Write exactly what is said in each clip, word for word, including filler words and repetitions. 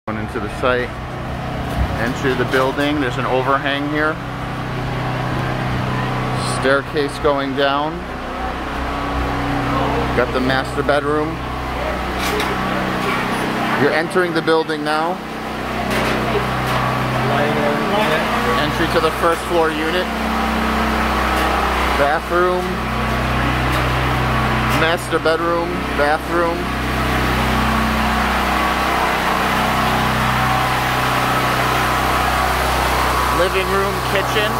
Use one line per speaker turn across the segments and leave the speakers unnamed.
Going into the site, entry of the building. There's an overhang here. Staircase going down. Got the master bedroom. You're entering the building now. Entry to the first floor unit. Bathroom. Master bedroom. Bathroom. Living room, kitchen.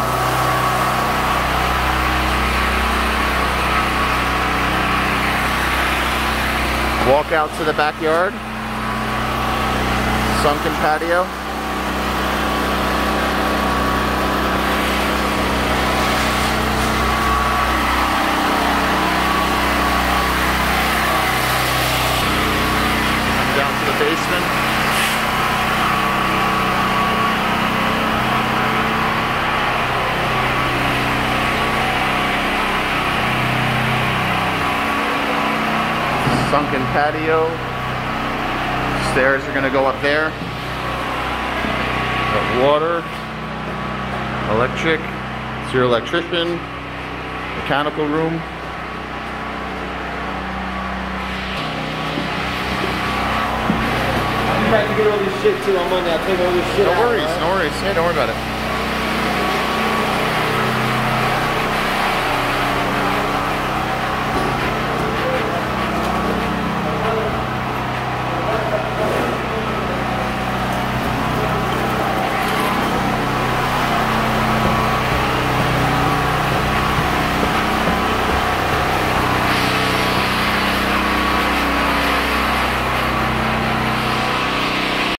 Walk out to the backyard. Sunken patio. Come down to the basement. Sunken patio. Stairs are gonna go up there. Got water, electric, it's your electrician, mechanical room.
I'm trying to get all this shit too on Monday. I'll take all this shit
No
out,
worries,
right?
no worries. Yeah, don't worry about it.